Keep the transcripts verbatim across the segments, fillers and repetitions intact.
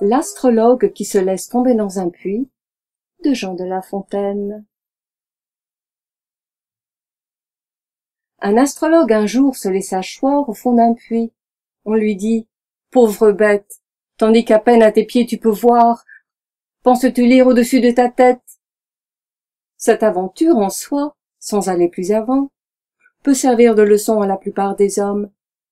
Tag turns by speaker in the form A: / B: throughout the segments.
A: L'astrologue qui se laisse tomber dans un puits de Jean de La Fontaine. Un astrologue un jour se laissa choir au fond d'un puits. On lui dit « Pauvre bête, tandis qu'à peine à tes pieds tu peux voir, penses-tu lire au-dessus de ta tête ?» Cette aventure en soi, sans aller plus avant, peut servir de leçon à la plupart des hommes.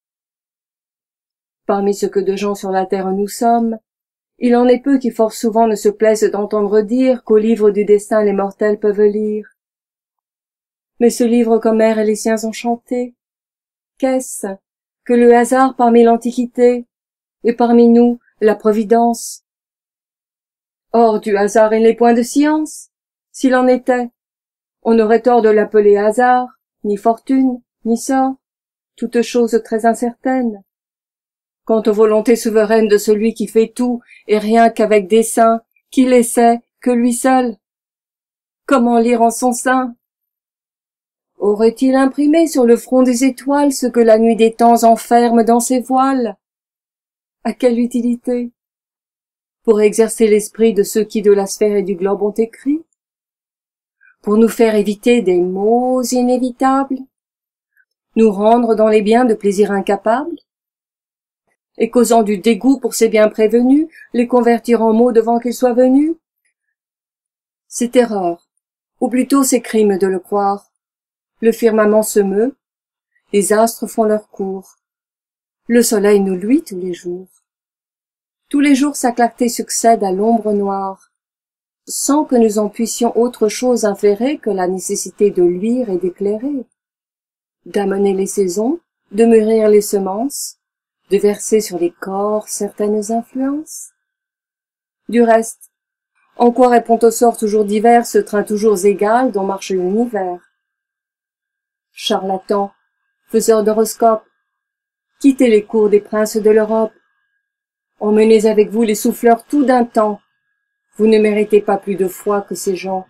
A: Parmi ce que de gens sur la terre nous sommes, il en est peu qui fort souvent ne se plaisent d'entendre dire qu'au livre du destin les mortels peuvent lire. Mais ce livre qu'Homère et les siens ont chanté, qu'est-ce que le hasard parmi l'Antiquité, et parmi nous la Providence? Or du hasard il n'est point de science. S'il en était, on aurait tort de l'appeler hasard, ni fortune, ni sort, toute chose très incertaine. Quant aux volontés souveraines de celui qui fait tout, et rien qu'avec dessein, qui les sait, que lui seul? Comment lire en son sein? Aurait-il imprimé sur le front des étoiles ce que la nuit des temps enferme dans ses voiles? À quelle utilité? Pour exercer l'esprit de ceux qui de la sphère et du globe ont écrit? Pour nous faire éviter des maux inévitables? Nous rendre dans les biens de plaisirs incapables? Et causant du dégoût pour ces biens prévenus, les convertir en maux devant qu'ils soient venus? C'est erreur, ou plutôt c'est crime de le croire. Le firmament se meut, les astres font leur cours, le soleil nous luit tous les jours. Tous les jours sa clarté succède à l'ombre noire, sans que nous en puissions autre chose inférer que la nécessité de luire et d'éclairer, d'amener les saisons, de mûrir les semences, de verser sur les corps certaines influences. Du reste, en quoi répond au sort toujours divers ce train toujours égal dont marche l'univers? Charlatans, faiseurs d'horoscopes, quittez les cours des princes de l'Europe, emmenez avec vous les souffleurs tout d'un temps, vous ne méritez pas plus de foi que ces gens.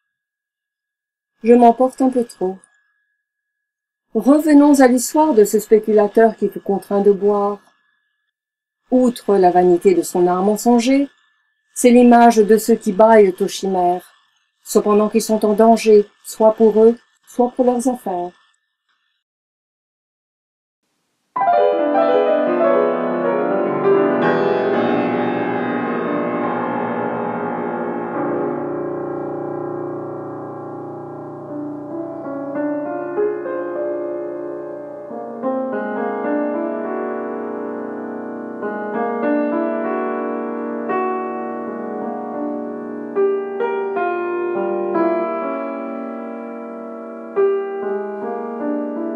A: Je m'emporte un peu trop. Revenons à l'histoire de ce spéculateur qui fut contraint de boire. Outre la vanité de son art mensonger, c'est l'image de ceux qui bâillent aux chimères, soit pendant qu'ils sont en danger, soit pour eux, soit pour leurs affaires.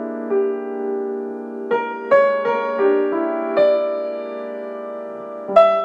A: Thank you.